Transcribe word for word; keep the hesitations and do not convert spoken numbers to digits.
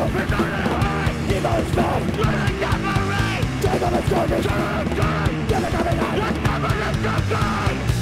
Evil is bad. Take on its target. Get it coming out. Never let go.